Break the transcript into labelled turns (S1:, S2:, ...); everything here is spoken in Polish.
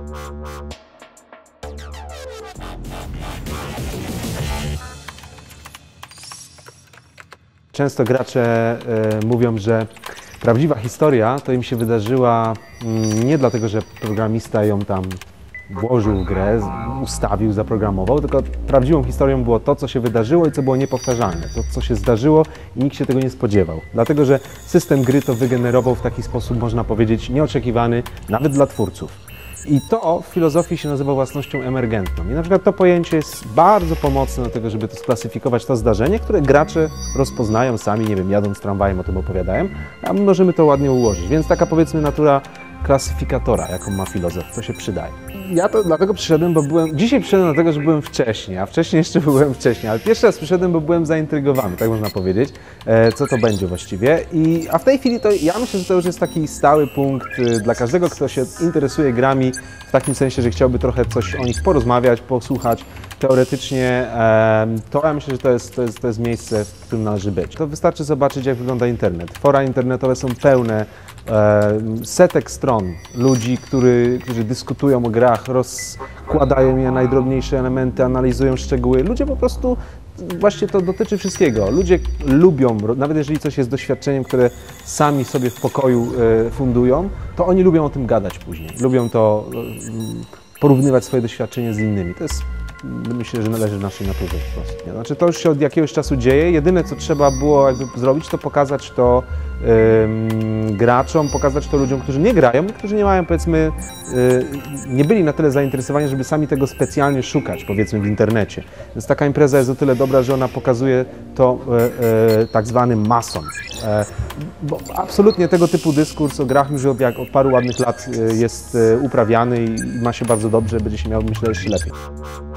S1: Często gracze mówią, że prawdziwa historia to im się wydarzyła nie dlatego, że programista ją tam włożył w grę, ustawił, zaprogramował, tylko prawdziwą historią było to, co się wydarzyło i co było niepowtarzalne. To, co się zdarzyło i nikt się tego nie spodziewał. Dlatego, że system gry to wygenerował w taki sposób, można powiedzieć, nieoczekiwany nawet dla twórców. I to w filozofii się nazywa własnością emergentną. I na przykład to pojęcie jest bardzo pomocne do tego, żeby to sklasyfikować to zdarzenie, które gracze rozpoznają sami, nie wiem, jadąc tramwajem o tym opowiadają, a my możemy to ładnie ułożyć. Więc taka, powiedzmy, natura klasyfikatora, jaką ma filozof, to się przydaje. Ja to dlatego przyszedłem, bo dzisiaj przyszedłem dlatego, że byłem wcześniej, a wcześniej jeszcze byłem wcześniej, ale pierwszy raz przyszedłem, bo byłem zaintrygowany, tak można powiedzieć, co to będzie właściwie. A w tej chwili to ja myślę, że to już jest taki stały punkt dla każdego, kto się interesuje grami, w takim sensie, że chciałby trochę coś o nich porozmawiać, posłuchać. Teoretycznie to ja myślę, że to jest miejsce, w którym należy być. To wystarczy zobaczyć, jak wygląda internet. Fora internetowe są pełne setek stron ludzi, którzy dyskutują o grach, rozkładają je na najdrobniejsze elementy, analizują szczegóły. Ludzie po prostu, właśnie to dotyczy wszystkiego. Ludzie lubią, nawet jeżeli coś jest doświadczeniem, które sami sobie w pokoju fundują, to oni lubią o tym gadać później. Lubią to porównywać swoje doświadczenie z innymi. To jest, myślę, że należy naszej naturze po prostu. Nie? Znaczy, to już się od jakiegoś czasu dzieje. Jedyne, co trzeba było jakby zrobić, to pokazać to graczom, pokazać to ludziom, którzy nie grają, którzy nie mają, powiedzmy, nie byli na tyle zainteresowani, żeby sami tego specjalnie szukać, powiedzmy, w internecie. Więc taka impreza jest o tyle dobra, że ona pokazuje to tak zwanym masom. Bo absolutnie tego typu dyskurs o grach już od paru ładnych lat jest uprawiany i ma się bardzo dobrze, będzie się miał, myślę, jeszcze lepiej.